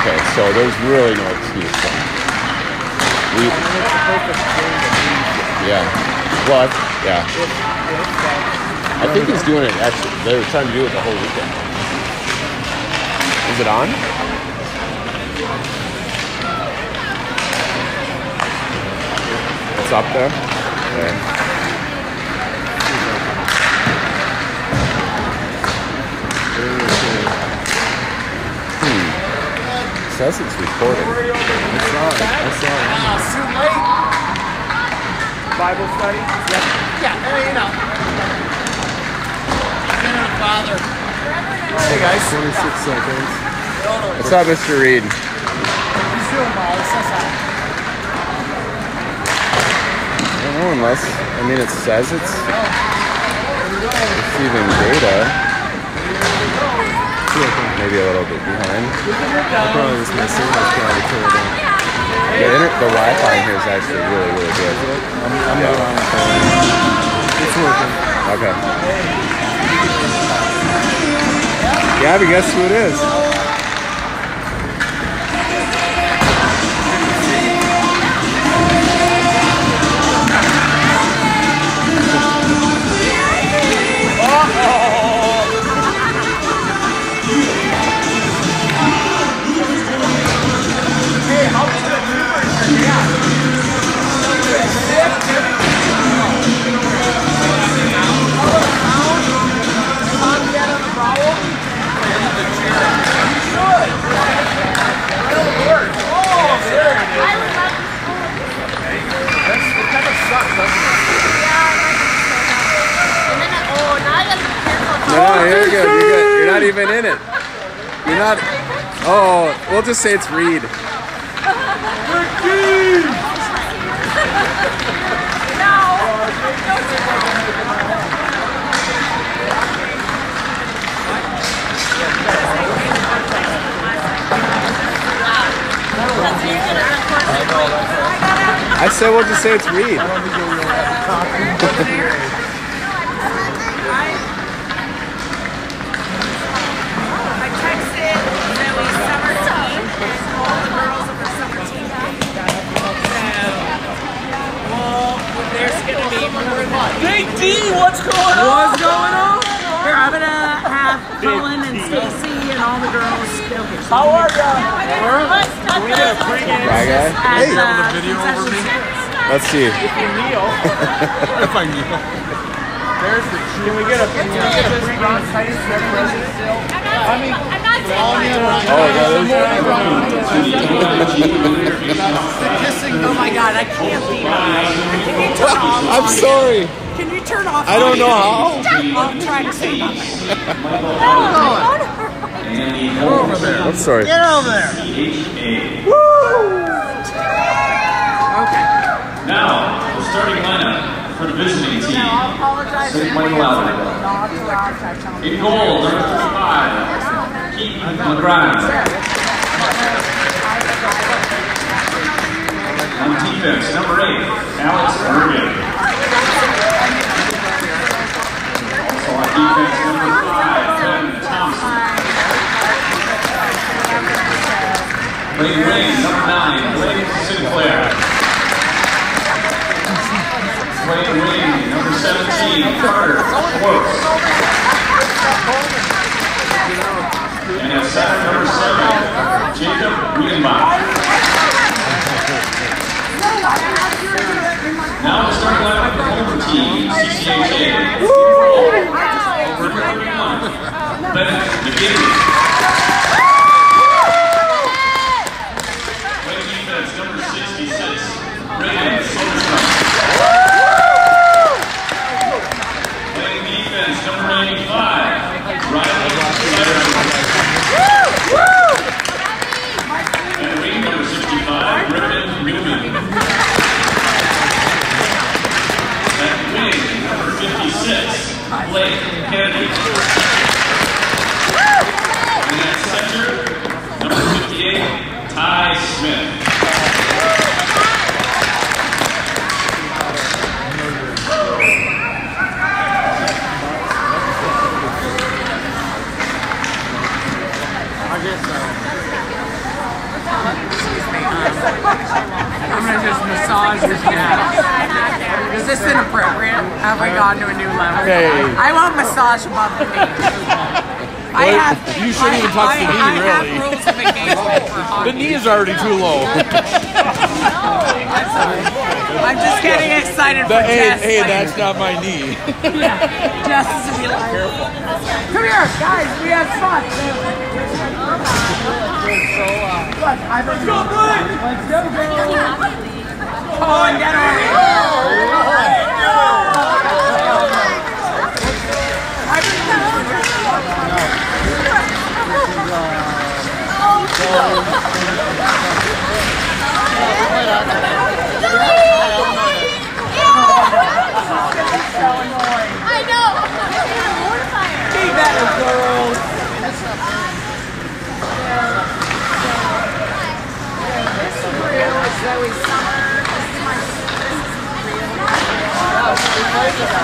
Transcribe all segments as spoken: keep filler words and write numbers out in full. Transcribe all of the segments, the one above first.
Okay, so there's really no excuse for him. We, yeah. Well, yeah. I think he's doing it actually. They were trying to do it the whole weekend. Is it on? It's up there? Okay. Hmm. It says it's recording. I saw it. I saw it. Ah, too late. Bible study? Yeah. Yeah, you know. Father. Hey guys. twenty-six seconds. What's up, Mister Reed? He's doing well. It's so sad. I don't know unless, I mean, it says it's receiving data. Maybe a little bit behind. I probably just missing. That's probably turned on. The, inter- the Wi-Fi here is actually really, really good. I'm, I'm Yeah. not on the phone. It's working. Okay. Yeah, but guess who it is? No, you're good. You're good. You're not even in it. You're not. Oh, we'll just say it's Reed. I said we'll just say it's Reed. Big D, what's going on? What's going on? Here, I'm gonna have Colin and Stacy and all the girls. How are ya? Can we get a pregame? Bye, guy. Hey, the video over me? Let's see. If I kneel. There's the truth. Can we get a can we get a pregame Titus for president? I mean, I'm not saying Oh, Oh my god, I can't be mine. Can you turn off? I'm sorry. Can you turn off? I don't know how. I'm trying to say nothing. Go over there. I'm sorry. get over there. Now, the starting lineup for the visiting team. I'll apologize. Say it playing louder. In goal, number thirty-five, Keith McGrath. On defense, number eight, Alex Bergen. Also on defense, number five, Ben Thompson. Playing wing, number nine, Blake Sinclair. Playing wing, number seventeen, Carter Close. And at center, number seven, Jacob Wiedenbach. Now the starting lineup for the home team, C C H A. Over thirty-one, Bennett McGinley. Playing defense, number sixty-six, Brandon Soderstrom. Playing defense, number ninety-five, Riley Sutherland. And wing number sixty-five, Griffin Newman. At wing number fifty-six, Blake Kennedy. And at center, number fifty-eight, Ty Smith. I guess so. gonna just massage your calves. Is this inappropriate? Have we gone to a new level? Hey. I won't massage above the knee. I have. You shouldn't even touch I, the knee, I have really. rules of engagement for The hockey. knee is already too low. I'm just getting excited for That, hey, Jess. hey, like, that's not my knee. Jess is to be like, come here, guys, we have fun. Look, I've been let's go, bro. Oh, and get on it. I know. Be better, girls. This is real. Zoe Summer. This is my. This is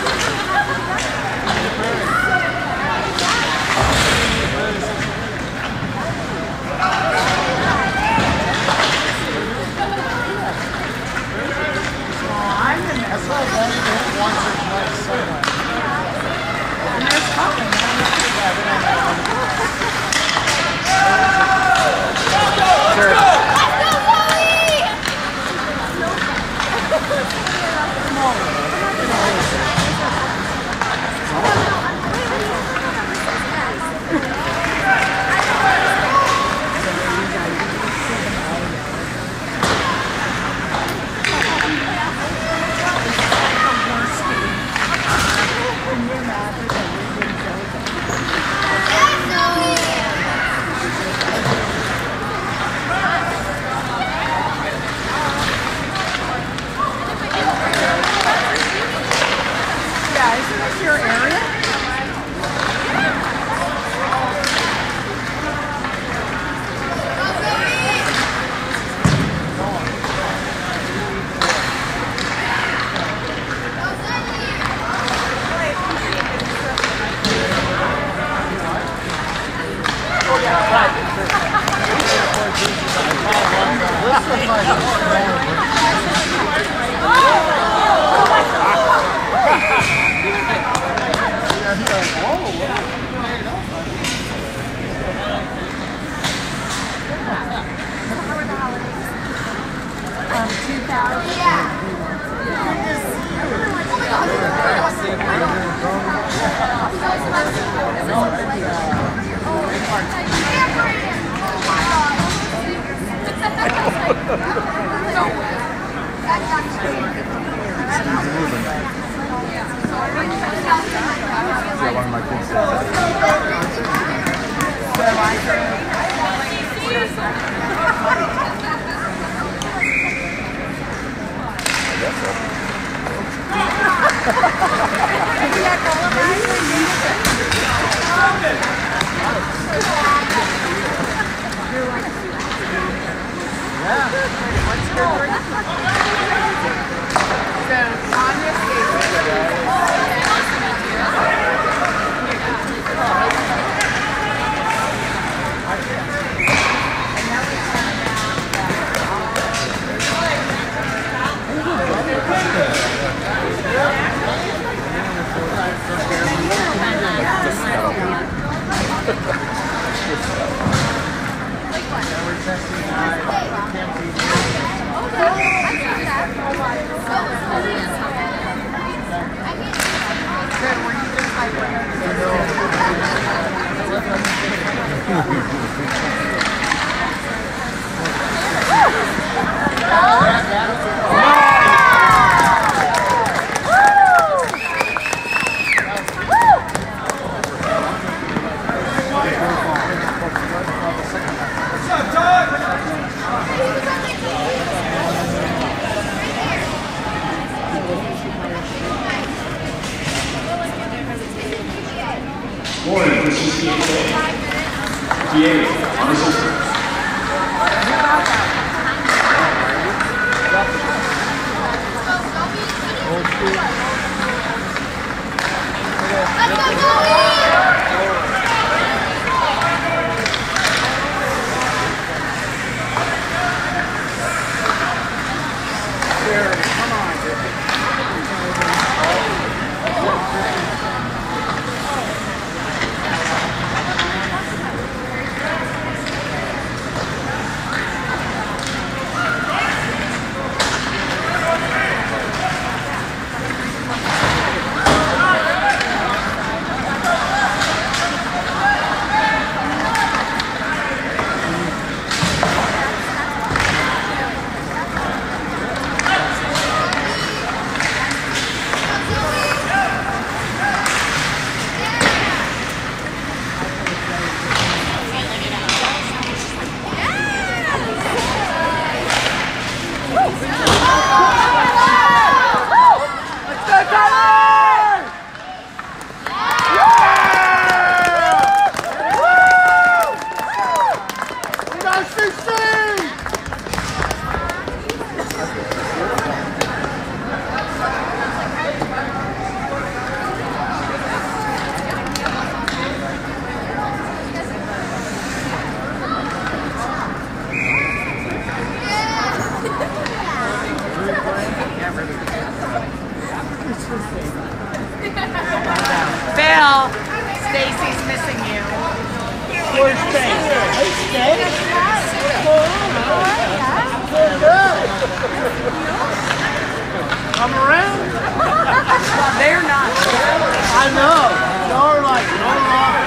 Morning, this is C H A. D A on the system. Where's Space? Hey, Space. Come around. They're not. I know. Y'all are like, y'all are off.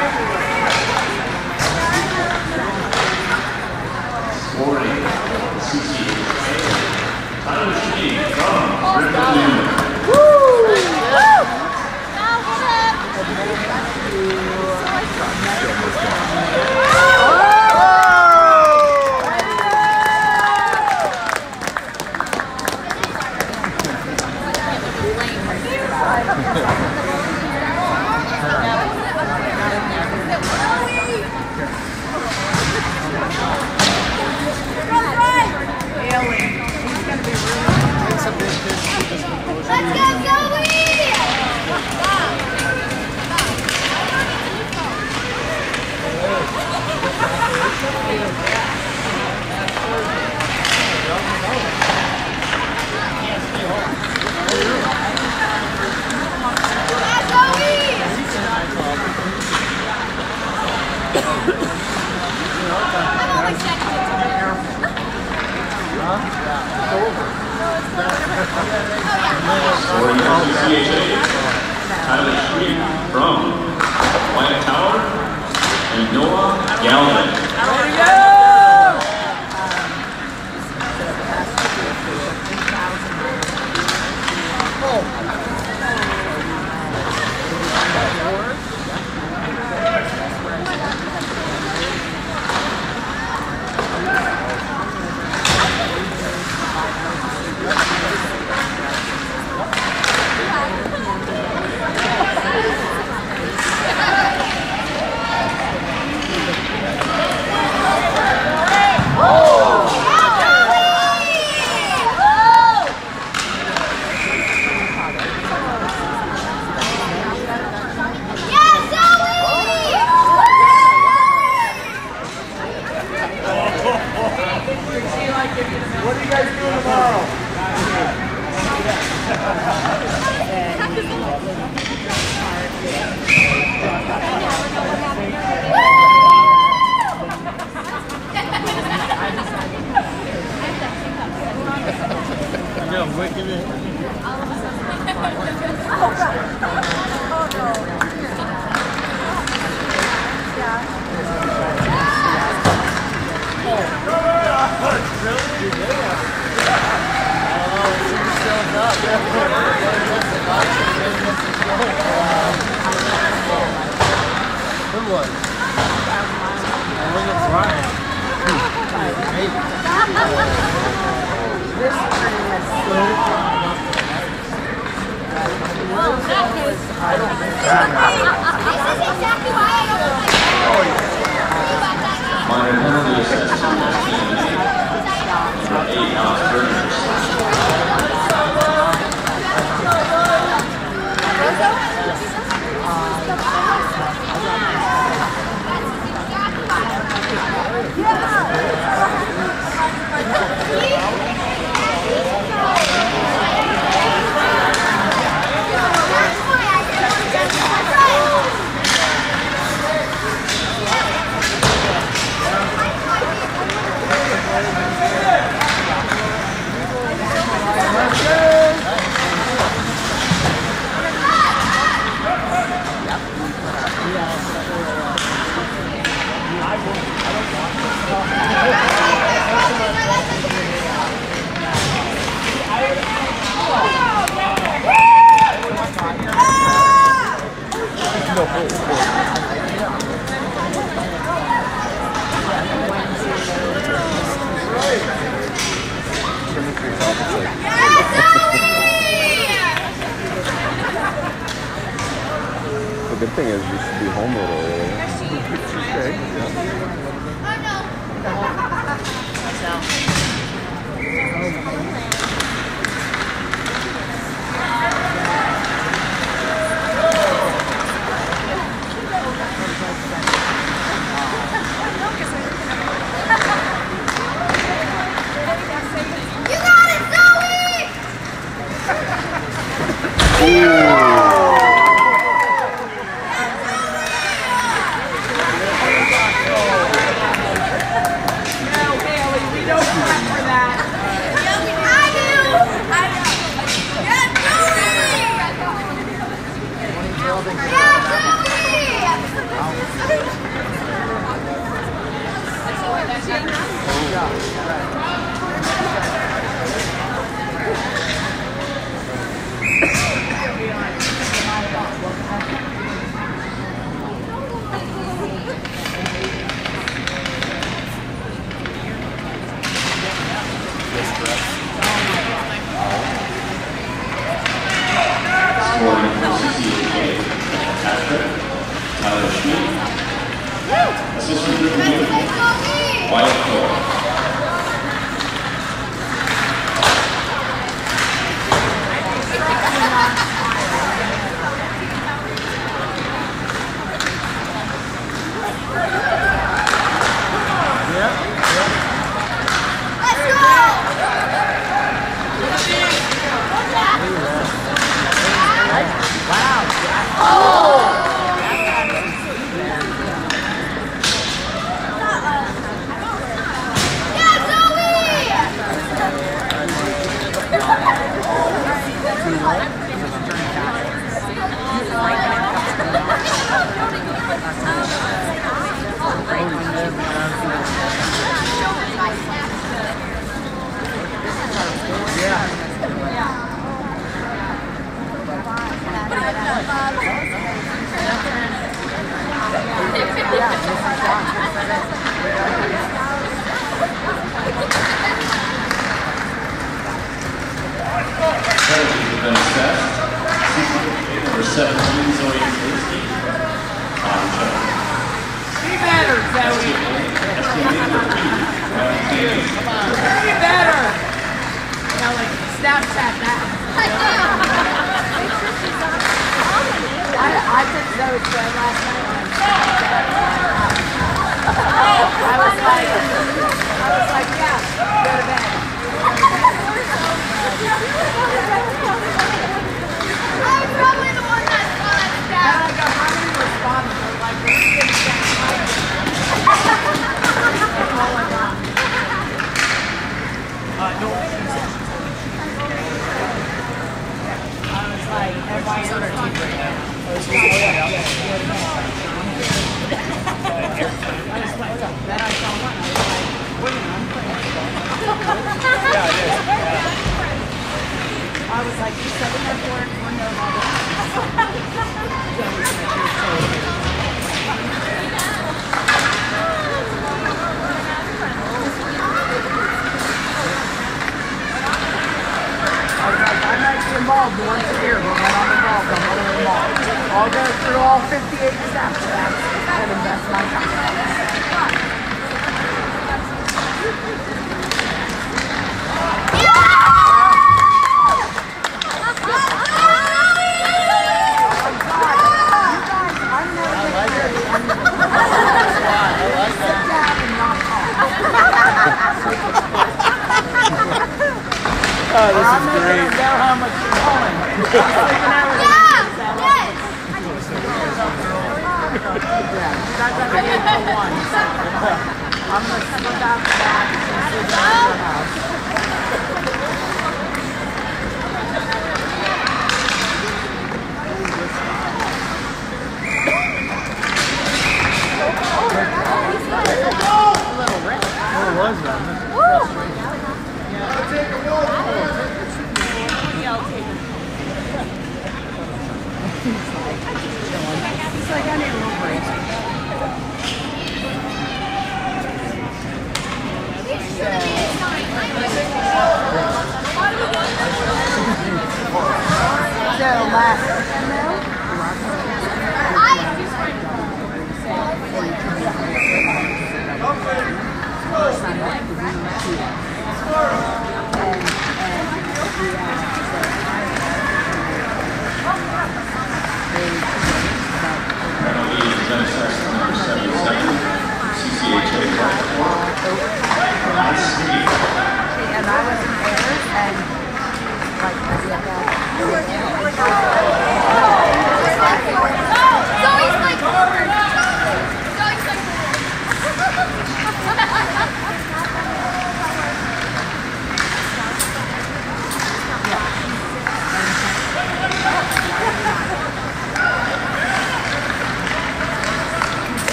Sporting C C A. Tyler Schmidt from Richmond. Woo! Let's go, Zoe! Sporting C C H A. Tyler Schmidt from Wyatt Tower and Noah Galvin. Ready to go! What are you guys doing tomorrow? No, wait, give it. Good one. Look at Brian. This room is so This is exactly why I don't like Minor penalty assessed to number eight, Alex Burgers. The good thing is we should be home a little early. Okay. You got it, Zoe! Scoring for C C H A, Patrick, Tyler Schmidt. Assistant review, Wyatt Cole. Penalties have been assessed. Number seventeen, Zoe Kalinsky. On check. Be better, Zoe. Be better. You know, like Snapchat that. I, I took Zoe's phone last night. I was like, I was like, yeah, go to bed. I'm probably the one that saw that And stat. I go, how many responded? They're like, we didn't get it. That's all I got. Uh, no. I was like, everybody's on our team right now. I was like, then I saw one. I was like, wait a minute, I'm playing football. Yeah, it is. Yeah. I was like, you're setting up for it for no longer. I was like, I might be involved once a year, but when I'm involved, I'm only involved. I'll go through all fifty-eight steps and invest my time. Oh, this I'm is not great. gonna know how much you're calling. Yeah, that's at eight to one. I'm gonna slip out the back and sit down at your house. Where was that? He's like, I need a little break. So, last Penalty is then assessed on number seventy-seven, C C H A Wyatt Cole. On speed. and I was in Paris and like I did that. Zoe's like, Zoe's like, Yeah.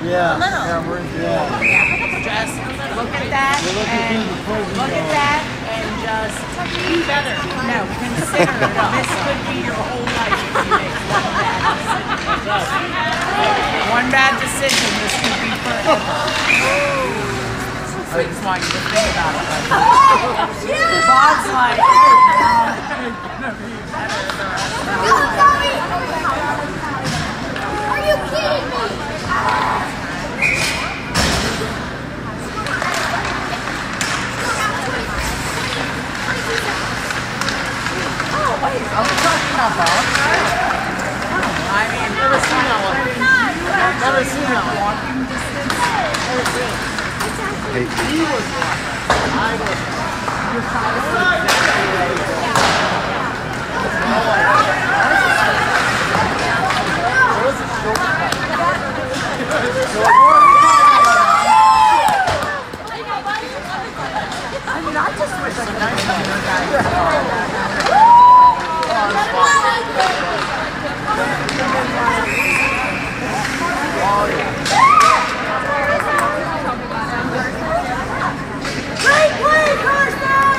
Yeah. A little. Yeah, we're, yeah. Just look at that and look at that and just be better. No, consider this could be your whole life if you make one bad decision. One bad decision, this could be forever. I just want you to think about it. Like, Bob's like, hey, now it's gonna be better the rest of my life. Are you kidding me? Oh, wait, I'm talking about Bob. I mean, never seen that one. Never seen that one. Walking distance. Never seen it. Hey. He was one. I was one. You're kind of exactly I mean, I just wish I could have your Great play, Carson!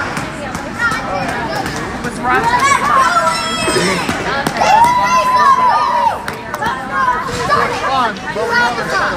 What's wrong? Fun, but we haven't had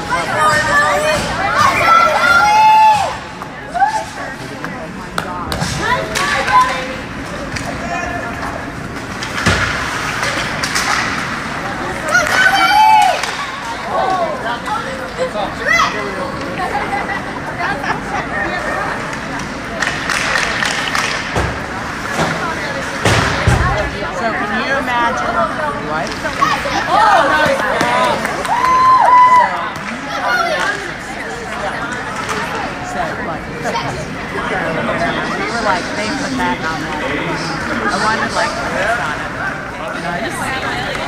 So can you imagine what? So like, we were like, they put that on there. I wanted like this on it. You know, I just.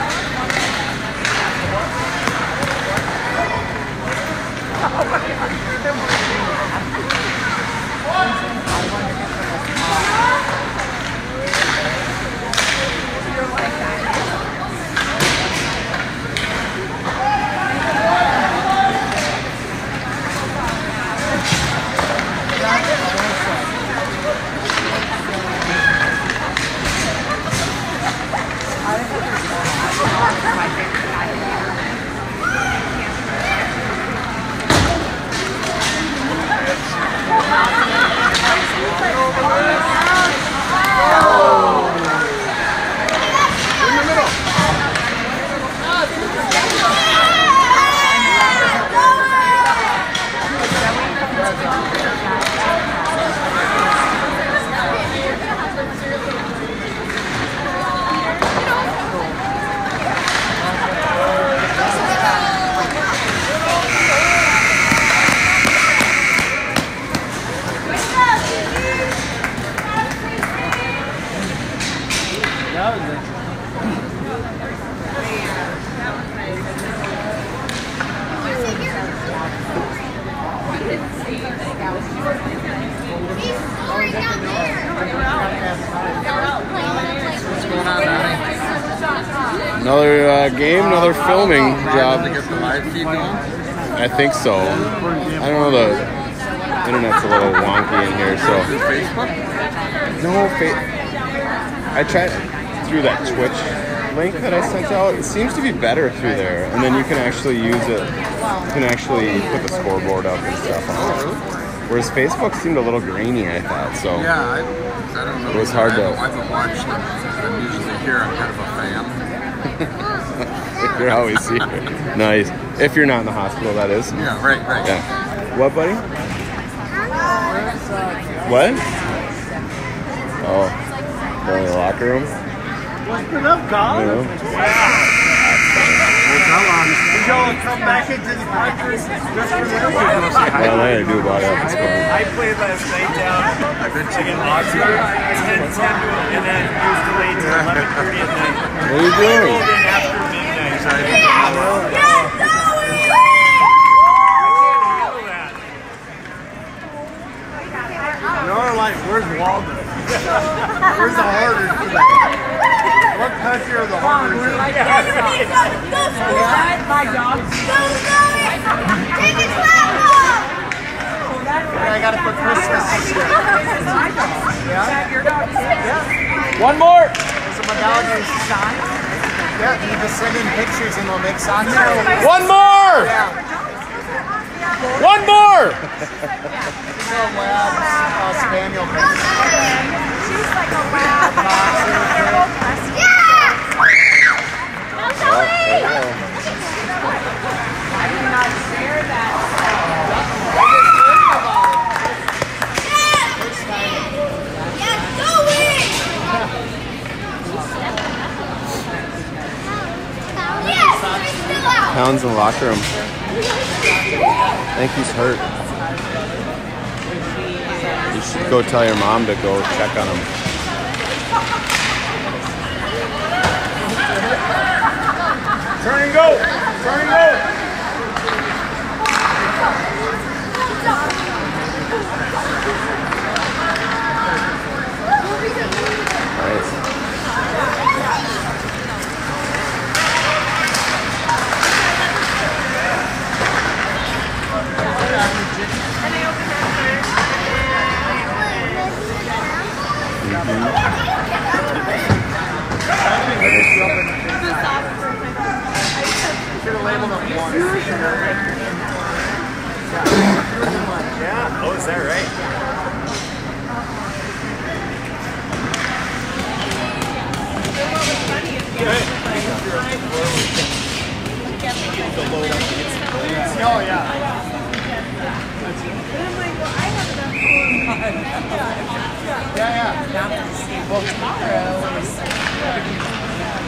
Another uh, game, another filming job. To get the live feed going? I think so. I don't know, the internet's a little wonky in here, so. Facebook? No, fa- I tried through that Twitch link that I sent out. It seems to be better through there, and then you can actually use it. You can actually put the scoreboard up and stuff on it. Whereas Facebook seemed a little grainy, I thought, so. Yeah, I, I don't know. It was hard I to- haven't, I haven't watched them. I'm usually here. I'm kind of a fan. You're always here. Nice. If you're not in the hospital, that is. Yeah, right, right. Yeah. What, buddy? What? Oh. Going to the locker room? What's been up, Kyle? I don't know. Did y'all come back into the country just for this? Well, I had to do about it. It's fun. I played last night down like in Oxford, ten ten, and then it was delayed to eleven thirty at night. What are you doing? Rolled in after midnight. You're like, where's Walden? Where's the harder for that? What kind my fear of the horror. Go, go, go, My dog. go, go, take it slow. I gotta put Christmas this year. Yeah. Your dog. Yeah. One more. There's a medallion. Yeah, you just send in pictures and we'll make songs. One more! Yeah. One more! She's a lab, uh, spaniel mix. She's like a lab. Yeah. Now, Oh, Zoe. there you go. I do not share that. Yes, Zoe. Yes, we're still out. Pounds in the locker room. I think he's hurt. You should go tell your mom to go check on him. Turn and go. Turn and go. Nice. Should have labeled them one. Yeah. Oh, is that right? Oh, yeah. Yeah, yeah. Well, tomorrow is.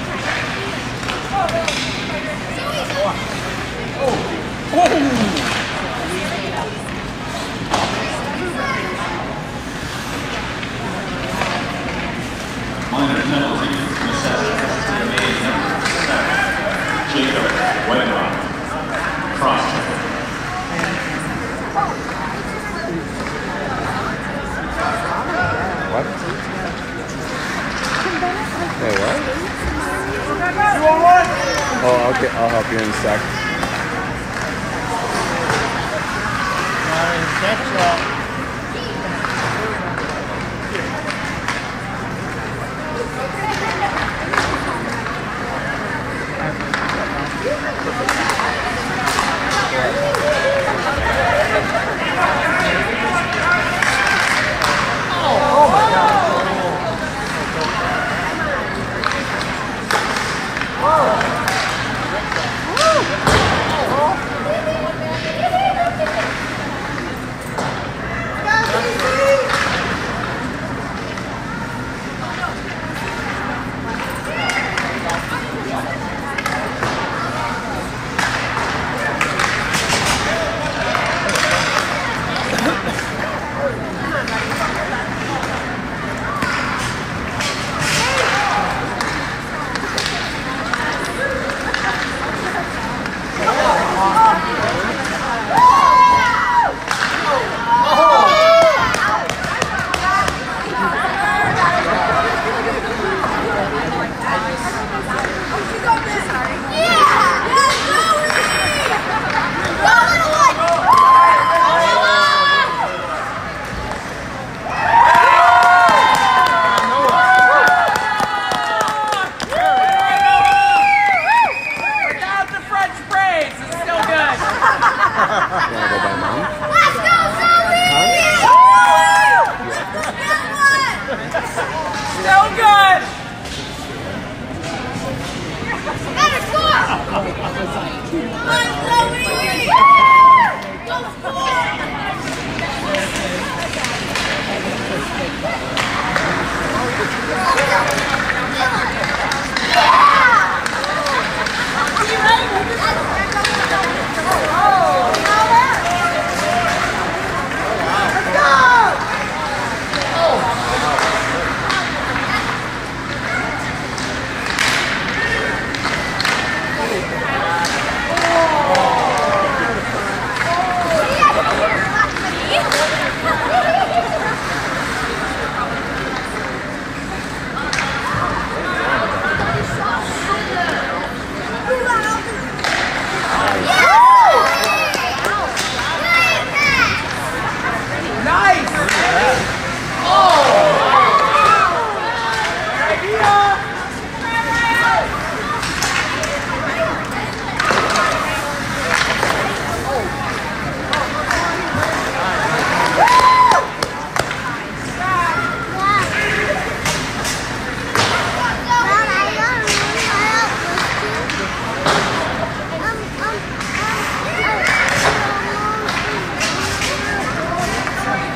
Minor penalty, necessity, made number seven. Jacob Whiterock. Cross check. What? Hey, what? Two on one. Oh, okay. I'll help you in a sec.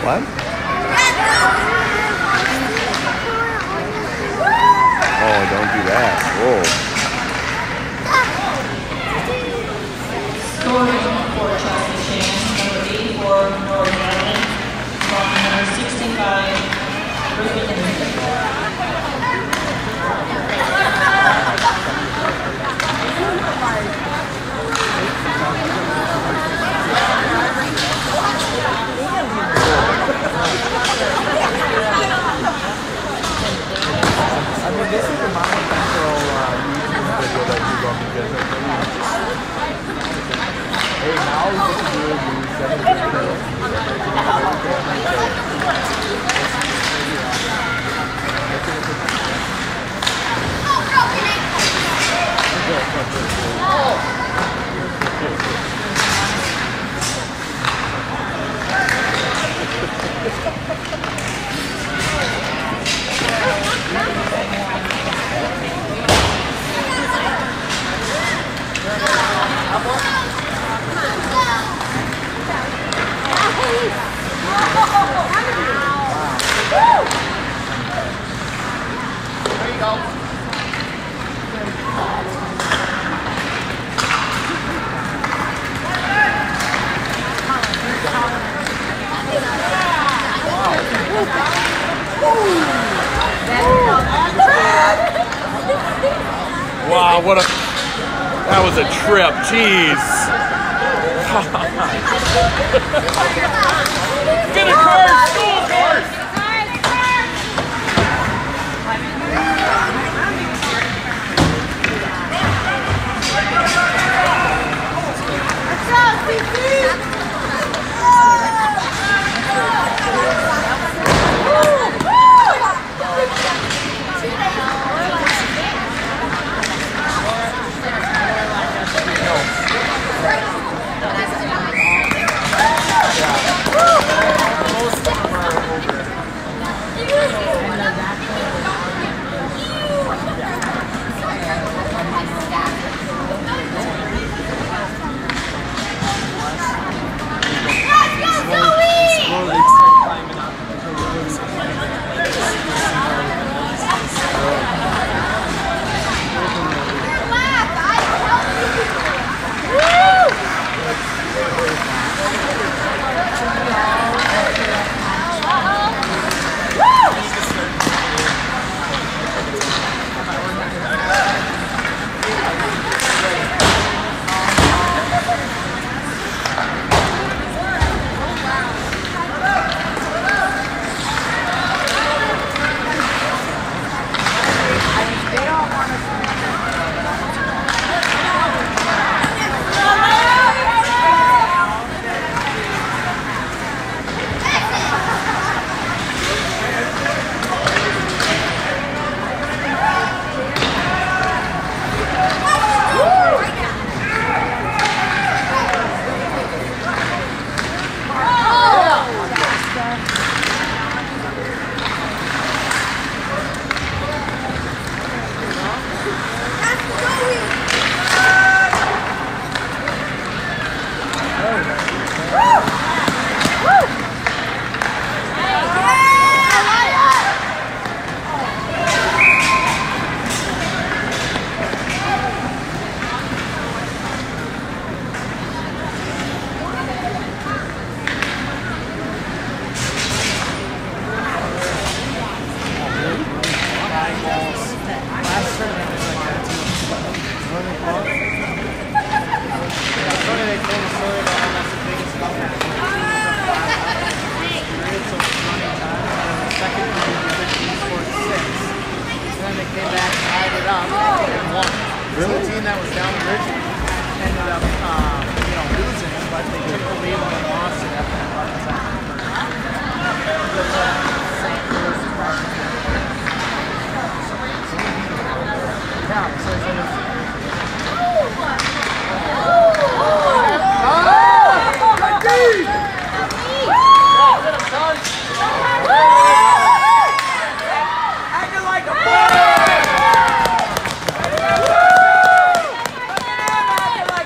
What? Oh, don't do that. Whoa. Scoring for Chelsea Chan, number eighty-four, North Island, number sixty-five, Ruben I mean, this is the Mama Central uh, YouTube video that you love to visit. Hey, now we get to do it in seven Wow, what a, that was a trip, jeez. Get a course, school course.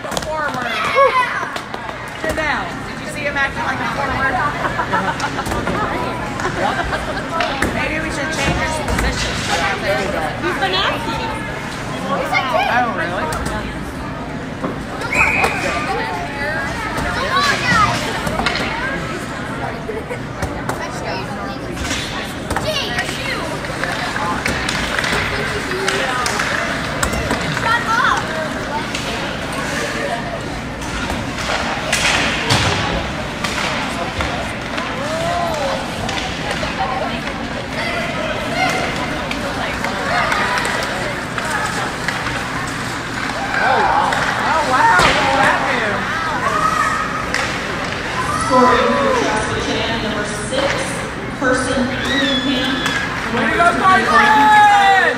Did you see him acting like a forward? Scoring for Saskatchewan, number six, Person Cunningham. Way to go, Carson!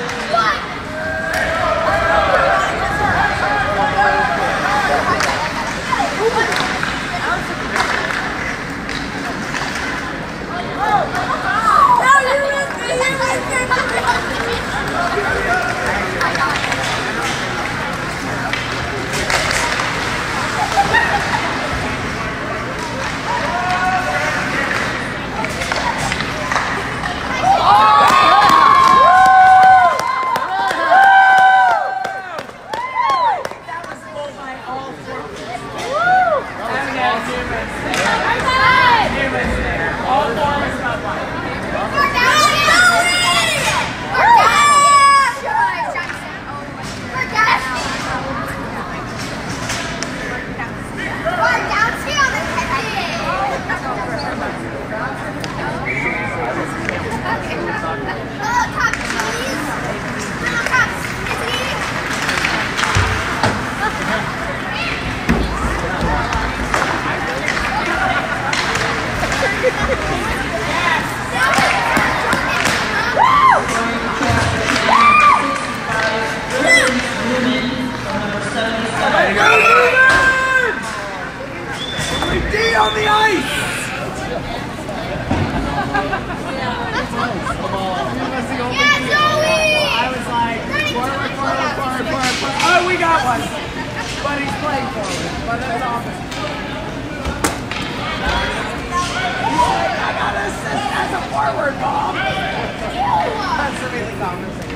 On the ice! Yeah, Joey! I was like, forward, forward, forward, forward, forward. Oh, we got one! But he's playing forward. But that's awesome. I got an assist as a forward, Bob! That's a really conversation.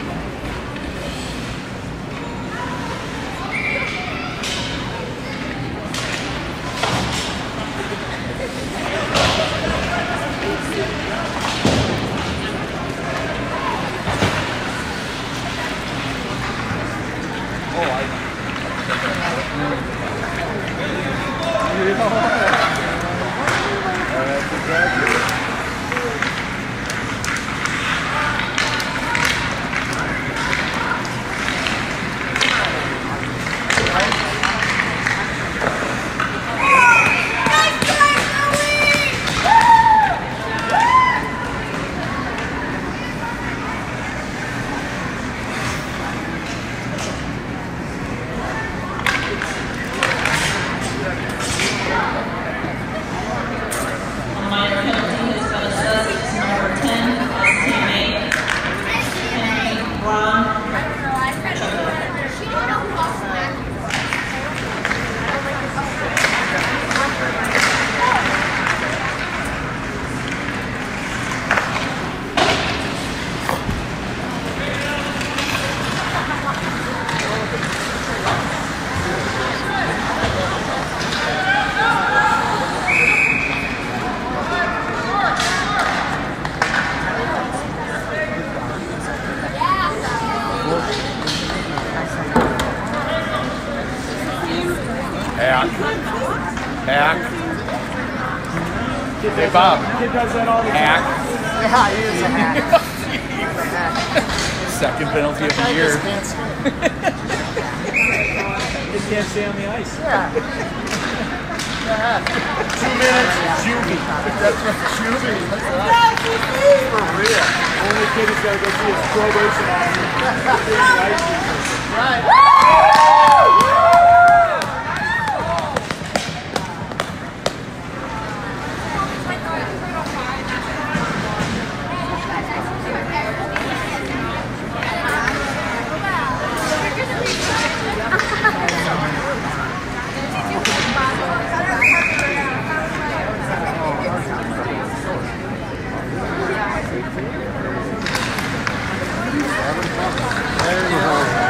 Hack. Hack. Hey, Bob. Kid does that all the time. Hack. Yeah, he is a hack. Second penalty of the year. He can't stay on the ice. Yeah. Two minutes, juvie. That's right, Juvie. That's right. For real. Only kid who's got to go see his probation officer. Right. There you go.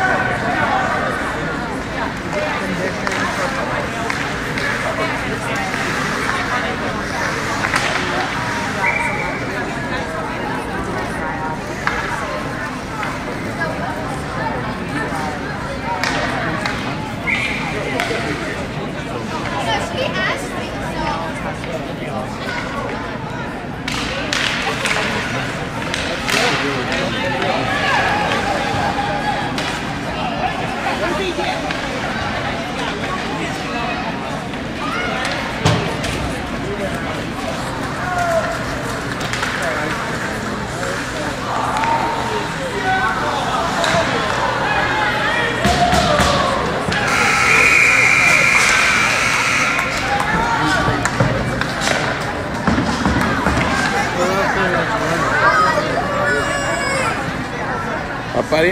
buddy?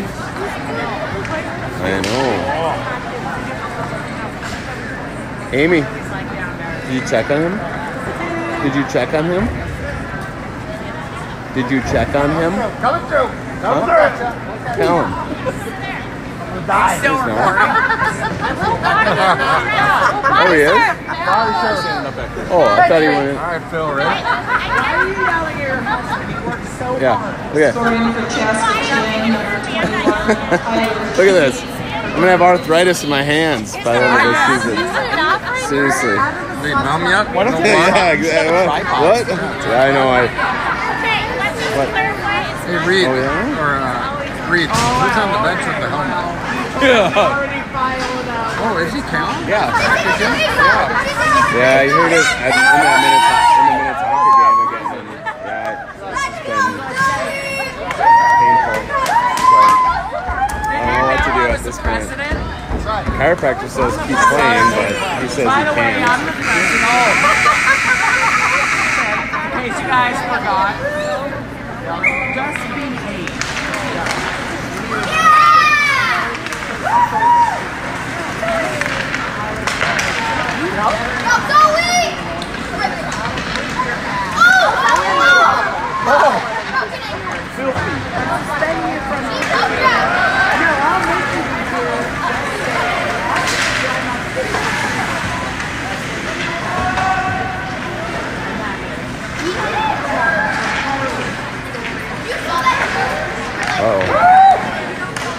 I know. Amy, did you check on him? Did you check on him? Did you check on him? Coming through. Coming Huh? through. Tell him. Die. Still He's not. recording. Oh, he is? Oh, I thought he went in. All right, Phil, ready? Why are you yelling at your husband? He works so Yeah, hard. look at Scoring for Chastity Chang, number twenty-one, Tyler. Look at this. I'm gonna have arthritis in my hands by the end of this season. Seriously. Are you numb yet? What? No Yeah, water? exactly. What? What? Yeah, I know. I. Okay, let's just What? clarify. Hey, Reed, Oh, yeah? or uh, Reed, who's on the bench with the helmet? Yeah. Already filed out. Oh, is he counting? Yeah. Back again? Yeah, I heard it at, in that Minnetonka, in the Minnetonka game again. And yeah, it's been painful. So, I don't know what to do at this point. President. Chiropractor says keep playing, but he says By he the way, I'm can't. the president. In case you guys forgot. Just behave. Go, go, Wee! Oh! Filthy. Suspend you from the... Oh! No, I'll make you do it. Uh-oh.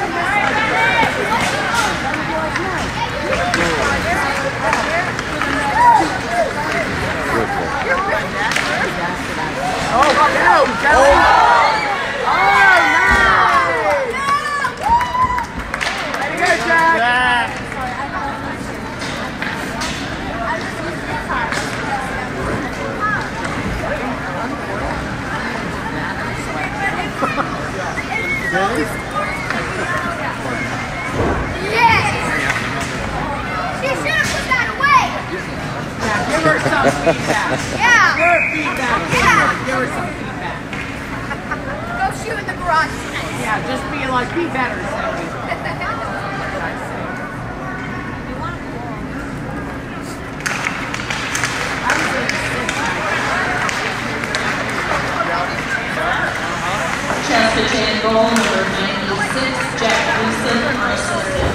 Oh, go, go! Oh, nice! Way to go, Jack! Yes! She should have put that away! Give her some feedback. Yeah! Give her feedback. Yeah! Give her some feedback. Go shoot in the garage tonight. Yeah, just be like, be better, Zoe. Chastity Chang goal, number ninety-six, Jack Gleason, our assistant.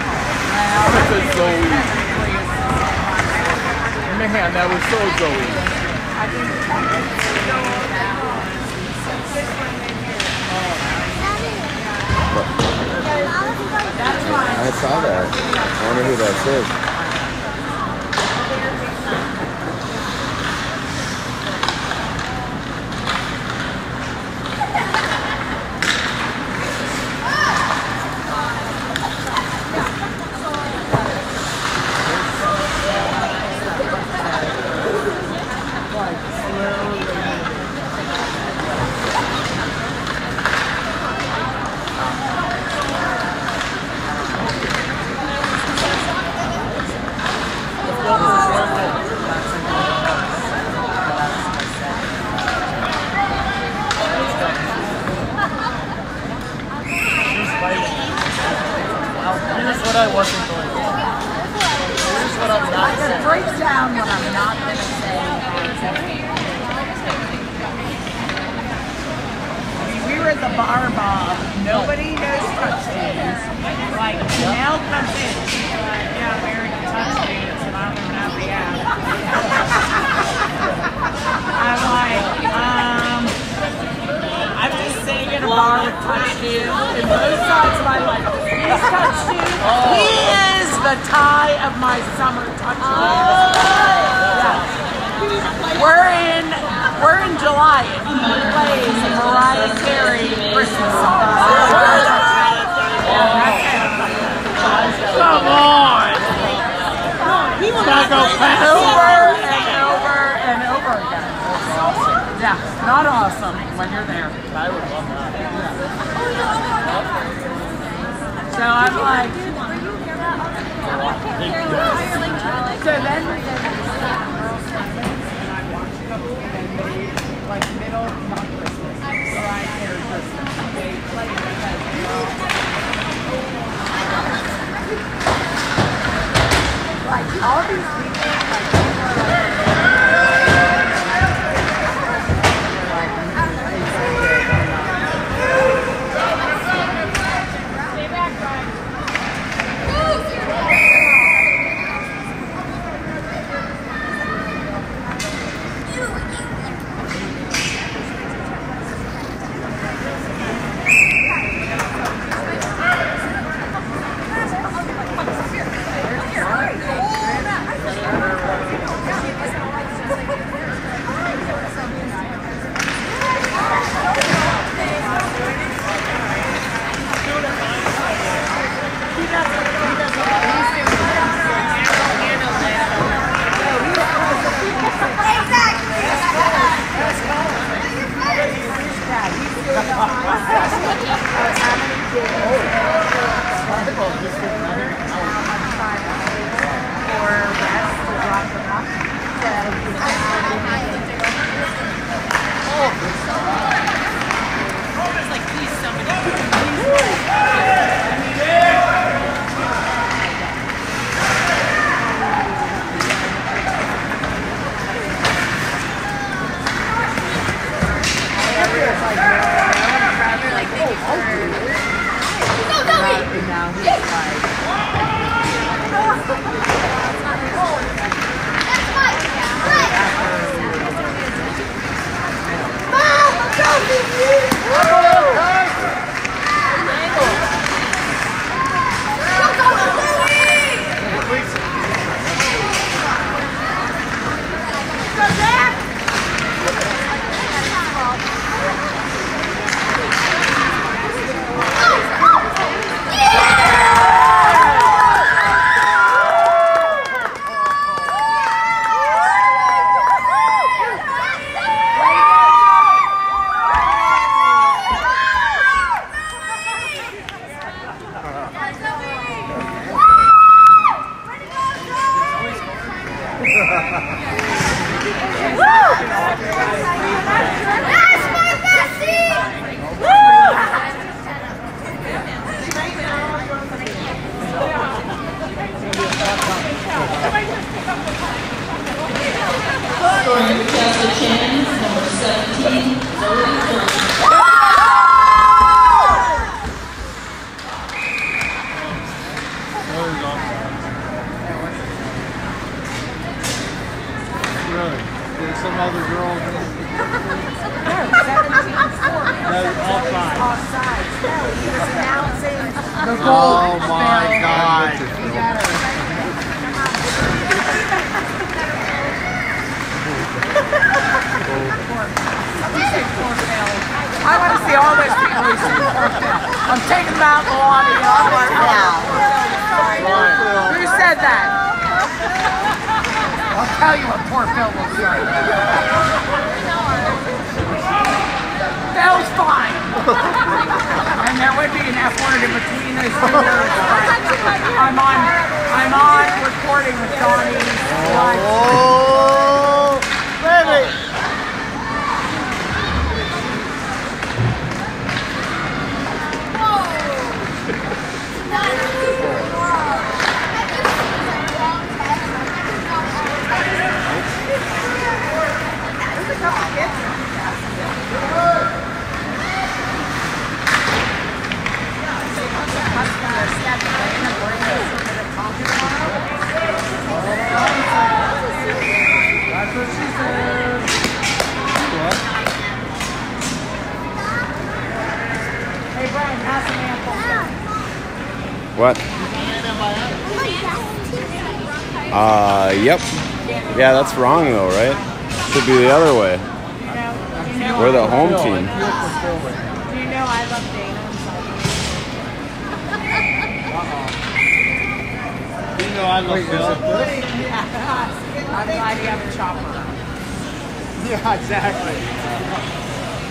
Man, that was so Zoe. I saw that. I wonder who that is. Here's what I wasn't going to say. Here's what I'm not It saying. breaks down what I'm not going to say. I mean, we were at the bar, Bob. Nobody knows touch shoes. Like, Janelle comes in. She's like, yeah, I'm wearing a touch shoes, and I don't even have the app. I'm like, um, I'm just sitting in a bar with touch shoes, and both sides of my life. He's touch shoes. He is the tie of my summer touch shoes. Yeah. We're in, we're in July, and he plays Mariah Carey Christmas songs. Come on! He will not go over and over and over again. Yeah, not awesome when you're there. I would love that. So I'm like, so then like middle, not Christmas, Mariah Carey Christmas. They play because What? Uh, yep. Yeah, that's wrong though, right? Should be the other way. We're the home team. Do you know I love Dana? Do you know I love Bill? Yeah. I'm glad you have a chopper. Yeah, exactly.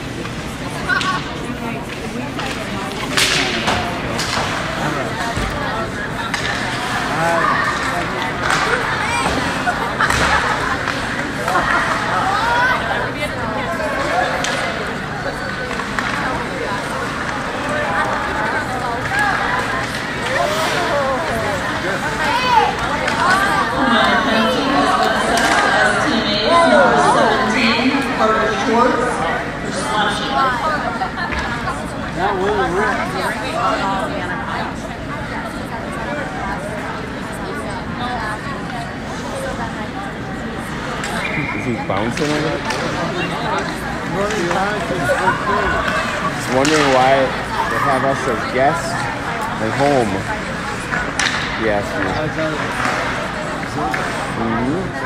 Is he bouncing on it? Just wondering why they have us as guests and home. Yes. Mm-hmm.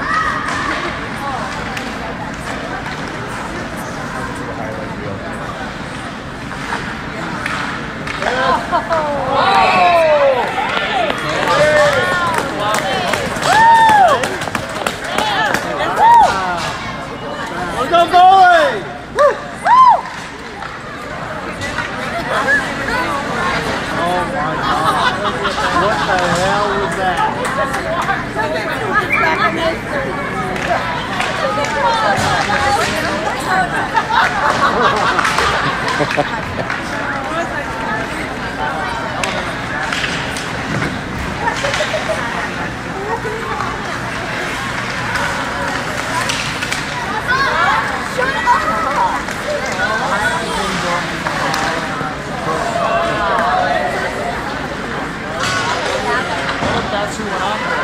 That's who went on there.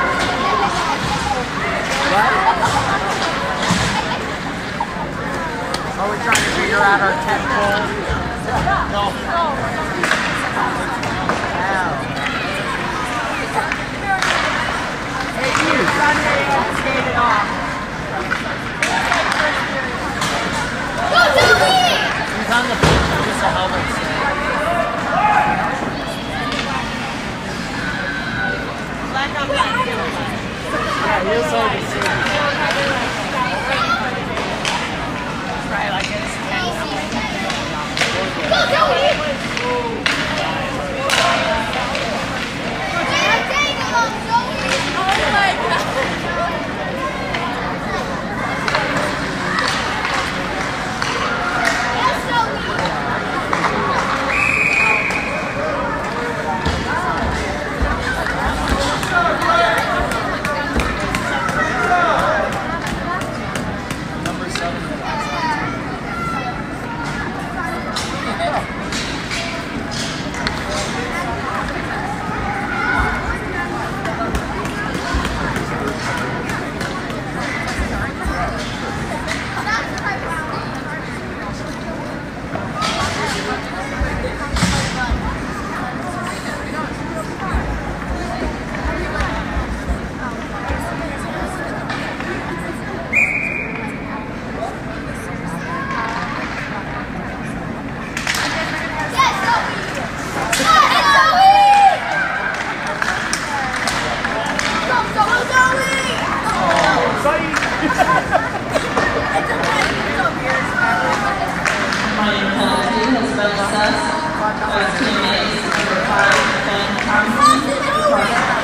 Are we trying to figure out our tent pole? No. Hey, you, Sunday, all skated off. Go, Joey! He's on the pitch, just a helmet. Black on black. Yeah, he was hard to see. Right, like this. Go, Joey! Yeah, dang it, Joey! Oh my God! Yes, Joey! Ryan penalty has been assessed by teammates number five, Ben Thompson.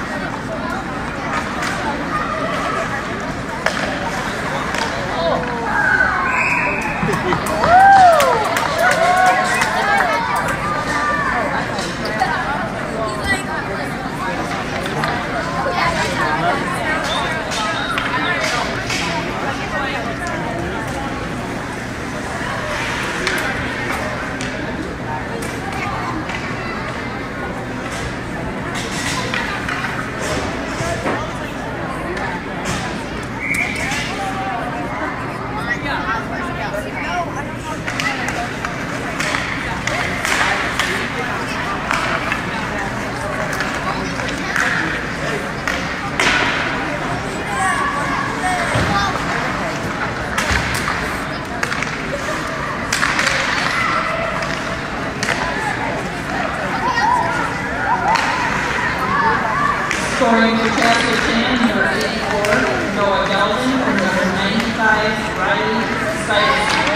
Scoring for Chapter ten, number eighty-four, Noah Galvin, and number ninety-five, Riley Stites.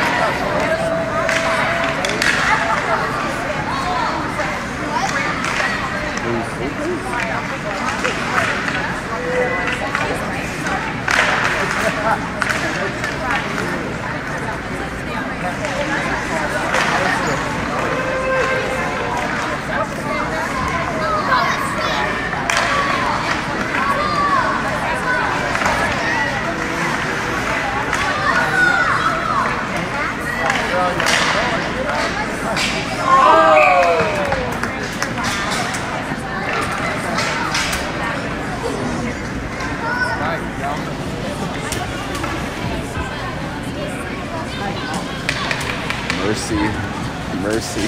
Mercy. Mercy.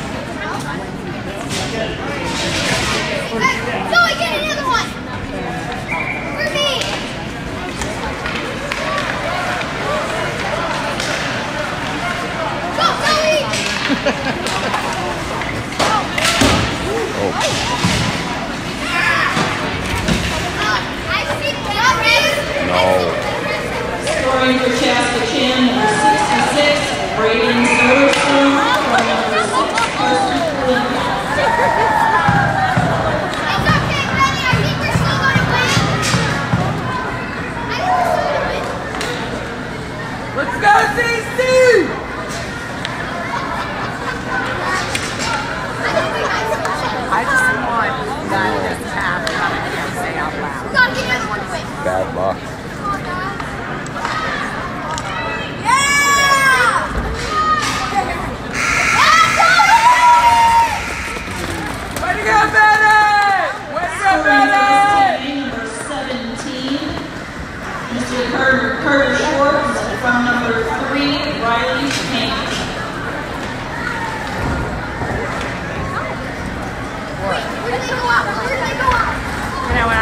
Joey, get another one! For me! Go, Joey! Oh. I see Joey! No. Scoring for Chapter ten, number sixty-six, Braden Soderstrom, from number six, Carson Clinton. It's okay, Benny. I think we're still going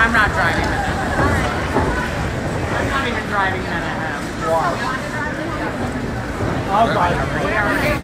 I'm not driving that. I'm not even driving that at home. I'll buy it.